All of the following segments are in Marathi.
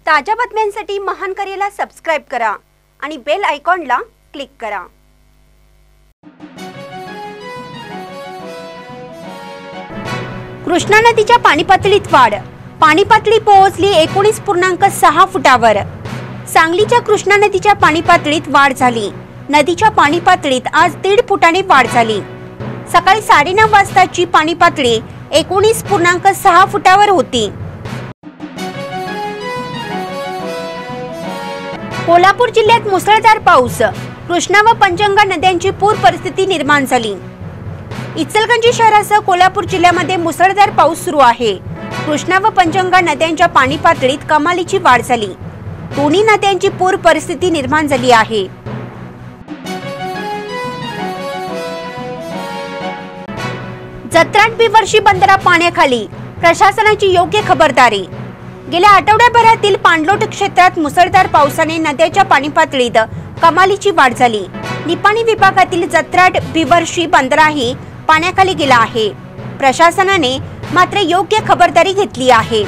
ताज्या बातम्यांसाठी महान करेला सबस्क्राइब करा आणि बेल आयकॉनला क्लिक करा। कृष्णा नदीच्या पाणी पातळीत वाढ, पाणी पातळी पोहोचली 19.6 फुटावर। सांगलीच्या कृष्णा नदीच्या पाणी पातळीत वाढ झाली। नदीच्या पाणी पातळीत आज 1.5 फुटाने वाढ झाली। सकाळी 9:30 वाजताची पाणी पातळी 19.6 फुटावर होती। कोल्हापूर जिल्ह्यात मुसळधार पाऊस, कृष्णा व पंचगंगा नद्यांची पूर परिस्थिती निर्माण झाली। इचलकरंजी शहरासह कोल्हापूर जिल्ह्यामध्ये मुसळधार पाऊस सुरू आहे। कृष्णा व पंचगंगा नद्यांच्या पाणी पातळीत कमालीची वाढ झाली। दोन्ही नद्यांची पूर परिस्थिती निर्माण झाली आहे। जत्राट बिवर्शी बंदरा पाण्याखाली, प्रशासनाची योग्य खबरदारी। गेल्या आठवड्याभरातील पाणलोट क्षेत्रात मुसळधार पावसाने नद्याच्या पाणी पातळीत कमालीची वाढ झाली। निपाणी विभागातील जत्राट बिवर्शी बंदराही पाण्याखाली गेला आहे। प्रशासनाने मात्र योग्य खबरदारी घेतली आहे।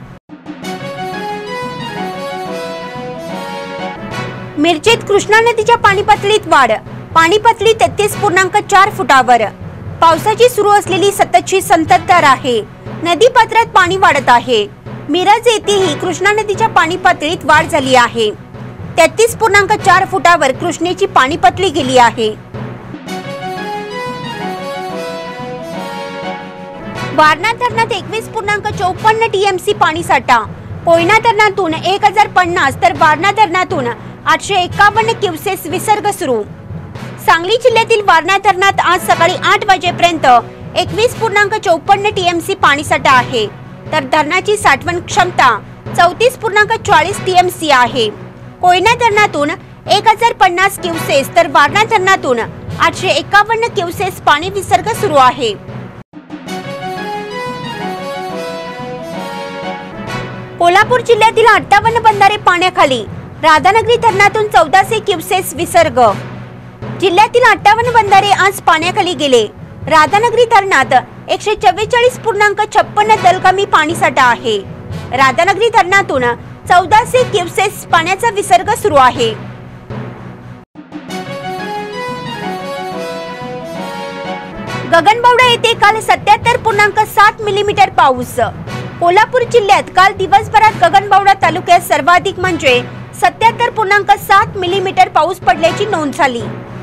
मिरजेत कृष्णा नदीच्या पाणी पातळीत वाढ, पाणी पातळी 33.4 फुटावर। पावसाची सुरू असलेली सततची संततधार आहे। नदी पात्रात पाणी वाढत आहे। मिरज येथेही कृष्णा नदीच्या पाणी पातळीत वाढ झाली आहे। 33.4 फुटावर कृष्णेची पाणी पातळी गेली आहे। वारणा धरणात 21.54 टीएमसी पाणी साठा। कोयना धरणातून 1050 तर वारणा धरणातून 851 क्युसेस विसर्ग सुरू। सांगली जिल्ह्यातील वारणा धरणात आज सकाळी 8 वाजेपर्यंत 21.54 टीएमसी पाणी साठा आहे, तर धरणाची साठवण क्षमता 34.40 टीएमसी आहे। कोयना धरणातून 1050 क्युसेस तर वारणा धरणातून 851 क्युसेस पाणी विसर्ग सुरू आहे। कोल्हापूर जिल्ह्यातील 58 बंधारे पाण्याखाली। राधानगरी धरणातून 1400 क्युसेस विसर्ग। जिल्ह्यातील 58 बंधारे आज पाण्याखाली गेले। राधानगरी धरणात 144.56 दलकमी पाणीसाठा आहे। राधानगरी धरणातून 1400 क्युसेस पाण्याचा विसर्ग सुरू आहे। गगनबावडा येथे काल 77.7 मिलीमीटर पाऊस। कोल्हापूर जिल्ह्यात काल दिवसभरात गगनबावडा तालुक्यात सर्वाधिक म्हणजे 77.7 मिलीमीटर पाऊस पडल्याची नोंद झाली।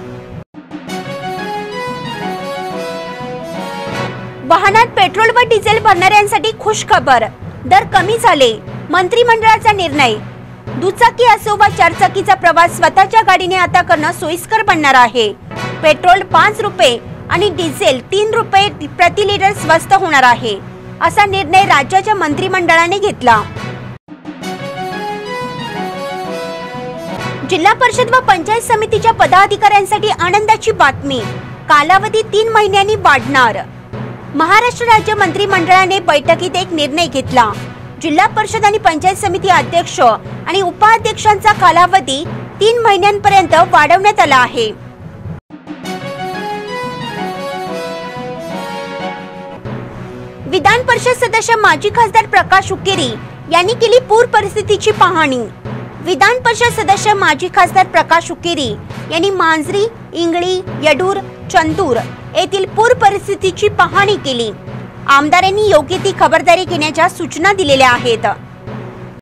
वाहनात पेट्रोल व डिझेल भरणाऱ्यांसाठी खुश खबर, दर कमी झाले। मंत्रिमंडळाचा निर्णय। दुचाकी असो वा चारचाकीचा प्रवास स्वतःच्या गाडीने आता करणं सोयीस्कर बनणार आहे। पेट्रोल 5 रुपये आणि डिझेल 3 रुपये प्रति लिटर स्वस्त होणार आहे, असा निर्णय राज्याच्या मंत्रिमंडळाने घेतला। जिल्हा परिषद व पंचायत समितीच्या पदाधिकाऱ्यांसाठी आनंदाची बातमी, कालावधी 3 महिन्यांनी वाढणार। महाराष्ट्र राज्य मंत्रिमंडळाने बैठकीत एक निर्णय घेतला। जिल्हा परिषद आणि पंचायत समिती अध्यक्ष आणि उपाध्यक्षांचा कालावधी 3 महिन्यांपर्यंत वाढवण्यात आला आहे। विधान परिषद सदस्य माजी खासदार प्रकाश हुक्केरी यांनी केली पूर परिस्थितीची पाहणी। विधान परिषद सदस्य माजी खासदार प्रकाश हुक्केरी यांनी मांजरी, इंगळी, येडूर, चंदूर येथील पूर परिस्थितीची पाहणी केली। आमदारांनी योग्य ती खबरदारी घेण्याच्या सूचना दिलेल्या आहेत।